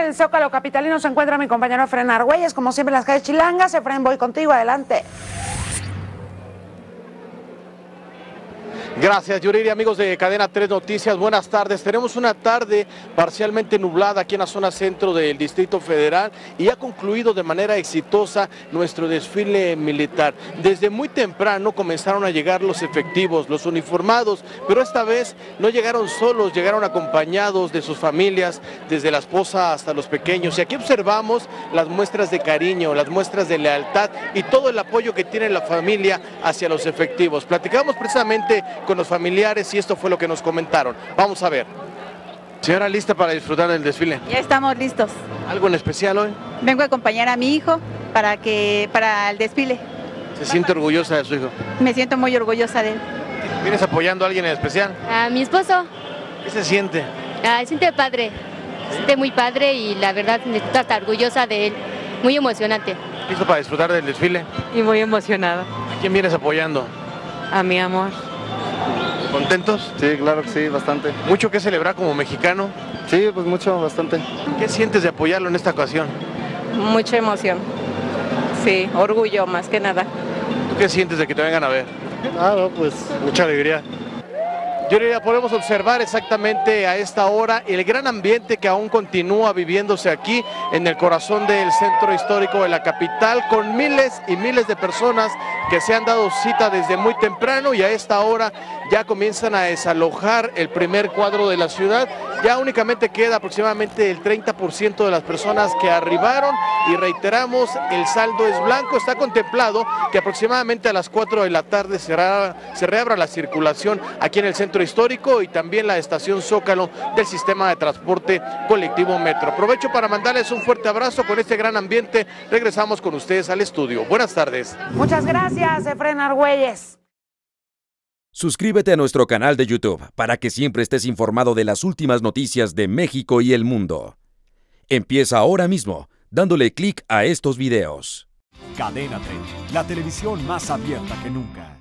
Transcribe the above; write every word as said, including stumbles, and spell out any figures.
el Zócalo capitalino se encuentra mi compañero Efraín Argüelles, como siempre en las calles chilangas. Efraín, voy contigo, adelante. Gracias, Yuriria. Amigos de Cadena tres Noticias, buenas tardes. Tenemos una tarde parcialmente nublada aquí en la zona centro del Distrito Federal y ha concluido de manera exitosa nuestro desfile militar. Desde muy temprano comenzaron a llegar los efectivos, los uniformados, pero esta vez no llegaron solos, llegaron acompañados de sus familias, desde la esposa hasta los pequeños. Y aquí observamos las muestras de cariño, las muestras de lealtad y todo el apoyo que tiene la familia hacia los efectivos. Platicamos precisamente con los familiares y esto fue lo que nos comentaron. Vamos a ver. Señora, ¿lista para disfrutar del desfile? Ya estamos listos. ¿Algo en especial hoy? Vengo a acompañar a mi hijo para que para el desfile. ¿Se siente orgullosa de su hijo? Me siento muy orgullosa de él. ¿Vienes apoyando a alguien en especial? A mi esposo. ¿Qué se siente? Ah, se siente padre. Se siente muy padre y la verdad me siento hasta orgullosa de él. Muy emocionante. ¿Listo para disfrutar del desfile? Y muy emocionada. ¿A quién vienes apoyando? A mi amor. ¿Contentos? Sí, claro que sí, bastante. ¿Mucho que celebrar como mexicano? Sí, pues mucho, bastante. ¿Qué sientes de apoyarlo en esta ocasión? Mucha emoción. Sí, orgullo más que nada. ¿Tú qué sientes de que te vengan a ver? Ah, no, pues mucha alegría. Yo diría, podemos observar exactamente a esta hora el gran ambiente que aún continúa viviéndose aquí en el corazón del centro histórico de la capital, con miles y miles de personas que se han dado cita desde muy temprano y a esta hora ya comienzan a desalojar el primer cuadro de la ciudad. Ya únicamente queda aproximadamente el treinta por ciento de las personas que arribaron y reiteramos, el saldo es blanco. Está contemplado que aproximadamente a las cuatro de la tarde se, se reabra la circulación aquí en el centro histórico y también la estación Zócalo del sistema de transporte colectivo Metro. Aprovecho para mandarles un fuerte abrazo. Con este gran ambiente regresamos con ustedes al estudio. Buenas tardes. Muchas gracias, Efraín Argüelles. Suscríbete a nuestro canal de YouTube para que siempre estés informado de las últimas noticias de México y el mundo. Empieza ahora mismo dándole clic a estos videos. Cadena tres, la televisión más abierta que nunca.